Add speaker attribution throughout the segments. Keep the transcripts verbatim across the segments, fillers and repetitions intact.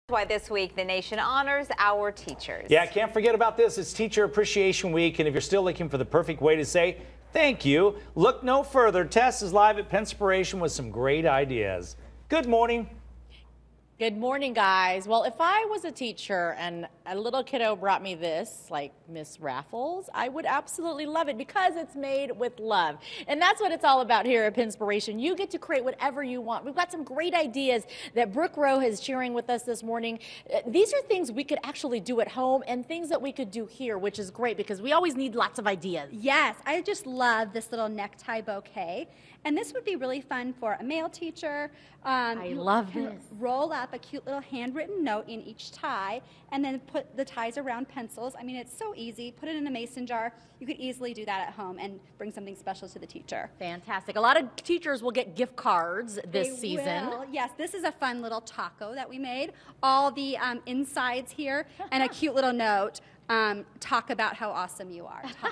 Speaker 1: Why this week the nation honors our teachers.
Speaker 2: Yeah, can't forget about this. It's Teacher Appreciation Week, and if you're still looking for the perfect way to say thank you, look no further. Tess is live at Penspiration with some great ideas. Good morning.
Speaker 3: Good morning, guys. Well, if I was a teacher and a little kiddo brought me this, like Miss Raffles, I would absolutely love it because it's made with love. And that's what it's all about here at Penspiration. You get to create whatever you want. We've got some great ideas that Brooke Rowe is sharing with us this morning. Uh, These are things we could actually do at home and things that we could do here, which is great because we always need lots of ideas.
Speaker 4: Yes, I just love this little necktie bouquet. And this would be really fun for a male teacher. Um,
Speaker 3: I
Speaker 4: you
Speaker 3: love
Speaker 4: can
Speaker 3: this.
Speaker 4: Roll up a cute little handwritten note in each tie and then put the ties around pencils. I mean, it's so easy. Put it in a mason jar. You could easily do that at home and bring something special to the teacher.
Speaker 3: Fantastic. A lot of teachers will get gift cards this
Speaker 4: They
Speaker 3: season.
Speaker 4: will. Yes, this is a fun little taco that we made. All the um, insides here and a cute little note. Um, talk about how awesome you are. Talk.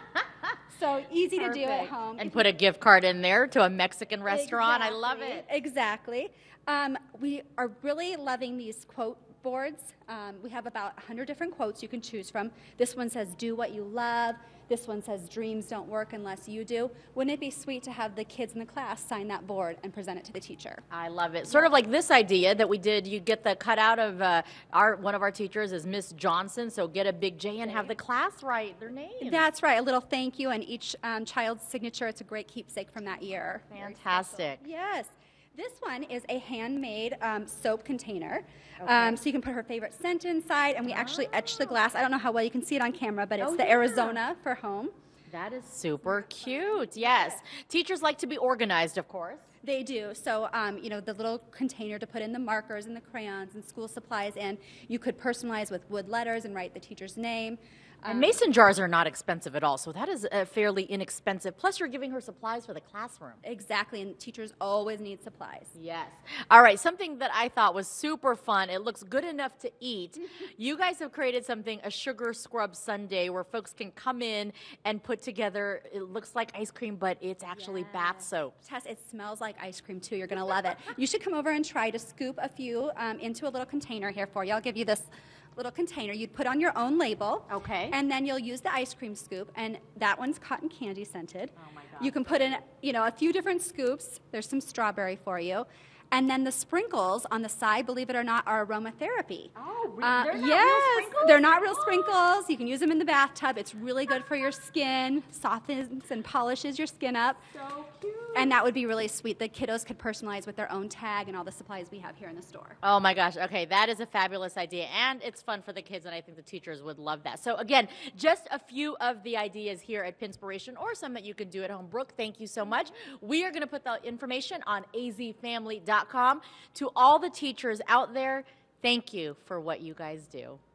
Speaker 4: So easy to do at
Speaker 3: Perfect.
Speaker 4: home.
Speaker 3: And
Speaker 4: If
Speaker 3: put a gift card in there to a Mexican restaurant. I love it.
Speaker 4: Exactly. Um, we are really loving these quote boards. Um, we have about one hundred different quotes you can choose from. This one says, do what you love. This one says, dreams don't work unless you do. Wouldn't it be sweet to have the kids in the class sign that board and present it to the teacher?
Speaker 3: I love it. Sort of like this idea that we did. You get the cutout of uh, our one of our teachers is Miss Johnson, so get a big J and have the class write their name.
Speaker 4: That's right. A little thank you and each um, child's signature. It's a great keepsake from that year.
Speaker 3: Fantastic.
Speaker 4: Yes. This one is a handmade um, soap container. Um, so you can put her favorite scent inside, and we actually etch the glass. I don't know how well you can see it on camera, but it's
Speaker 3: Oh,
Speaker 4: the
Speaker 3: yeah.
Speaker 4: Arizona for home.
Speaker 3: That is super cute. Yes. Teachers like to be organized, of course.
Speaker 4: They do. So, um, you know, the little container to put in the markers and the crayons and school supplies in, you could personalize with wood letters and write the teacher's name.
Speaker 3: And mason jars are not expensive at all, so that is uh, fairly inexpensive. Plus, you're giving her supplies for the classroom.
Speaker 4: Exactly, and teachers always need supplies.
Speaker 3: Yes. All right, something that I thought was super fun. It looks good enough to eat. You guys have created something, a sugar scrub sundae, where folks can come in and put together, it looks like ice cream, but it's actually bath soap.
Speaker 4: Tess, it smells like ice cream too. You're going to love it. You should come over and try to scoop a few um, into a little container here for you. I'll give you this little container. You'd put on your own label.
Speaker 3: Okay.
Speaker 4: And then you'll use the ice cream scoop, and that one's cotton candy scented.
Speaker 3: Oh my God.
Speaker 4: You can put in, you know, a few different scoops. There's some strawberry for you. And then the sprinkles on the side, believe it or not, are aromatherapy.
Speaker 3: Oh, really?
Speaker 4: Uh,
Speaker 3: They're not real
Speaker 4: yes,
Speaker 3: sprinkles?
Speaker 4: they're not real sprinkles. You can use them in the bathtub. It's really good for your skin, softens and polishes your skin up.
Speaker 3: So cute.
Speaker 4: And that would be really sweet. The kiddos could personalize with their own tag and all the supplies we have here in the store.
Speaker 3: Oh my gosh, okay, that is a fabulous idea, and it's fun for the kids, and I think the teachers would love that. So again, just a few of the ideas here at Penspiration, or some that you can do at home. Brooke, thank you so much. We are going to put the information on a z family dot com. To all the teachers out there, thank you for what you guys do.